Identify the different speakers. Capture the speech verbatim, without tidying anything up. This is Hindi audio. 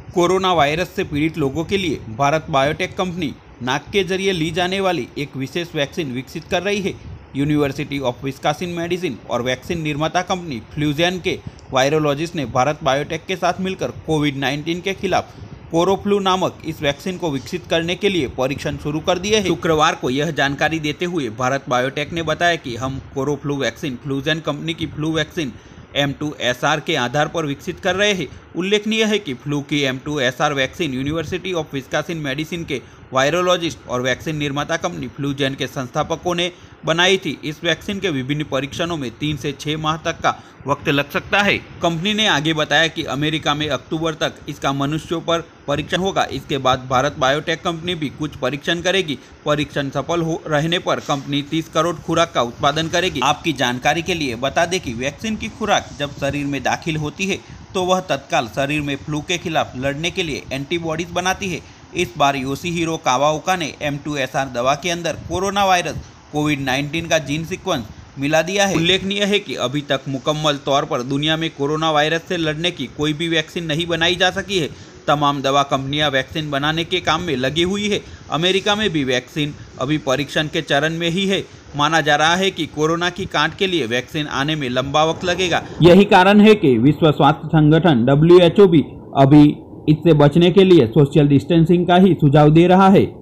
Speaker 1: कोरोना वायरस से पीड़ित लोगों के लिए भारत बायोटेक कंपनी नाक के जरिए ली जाने वाली एक विशेष वैक्सीन विकसित कर रही है। यूनिवर्सिटी ऑफ विस्कॉसिन मेडिसिन और वैक्सीन निर्माता कंपनी फ्लूजेन के वायरोलॉजिस्ट ने भारत बायोटेक के साथ मिलकर कोविड नाइन्टीन के खिलाफ कोरोफ्लू नामक इस वैक्सीन को विकसित करने के लिए परीक्षण शुरू कर दिए हैं। शुक्रवार को यह जानकारी देते हुए भारत बायोटेक ने बताया कि हम कोरोफ्लू वैक्सीन फ्लूजेन कंपनी की flu vaccine M two S R के आधार पर विकसित कर रहे हैं। उल्लेखनीय है कि फ्लू की M two S R vaccine University of Wisconsin Medicine के वायरोलॉजिस्ट और वैक्सीन निर्माता कंपनी फ्लूजेन के संस्थापकों ने बनाई थी। इस वैक्सीन के विभिन्न परीक्षणों में तीन से छह माह तक का वक्त लग सकता है। कंपनी ने आगे बताया कि अमेरिका में अक्टूबर तक इसका मनुष्यों पर परीक्षण होगा। इसके बाद भारत बायोटेक कंपनी भी कुछ परीक्षण करेगी। परीक्षण सफल हो रहने पर कंपनी तीस करोड़ खुराक का उत्पादन करेगी। आपकी जानकारी के लिए बता दें कि वैक्सीन की खुराक जब शरीर में दाखिल होती है तो वह तत्काल शरीर में फ्लू के खिलाफ लड़ने के लिए एंटीबॉडीज बनाती है। इस बार योशिहिरो कावाओका ने एम टू एस आर दवा के अंदर कोरोना वायरस कोविड नाइन्टीन का जीन सीक्वेंस मिला दिया है। उल्लेखनीय है कि अभी तक मुकम्मल तौर पर दुनिया में कोरोना वायरस से लड़ने की कोई भी वैक्सीन नहीं बनाई जा सकी है। तमाम दवा कंपनियां वैक्सीन बनाने के काम में लगी हुई है। अमेरिका में भी वैक्सीन अभी परीक्षण के चरण में ही है। माना जा रहा है कि कोरोना की काट के लिए वैक्सीन आने में लंबा वक्त लगेगा।
Speaker 2: यही कारण है कि विश्व स्वास्थ्य संगठन डब्ल्यू एच ओ भी अभी इससे बचने के लिए सोशल डिस्टेंसिंग का ही सुझाव दे रहा है।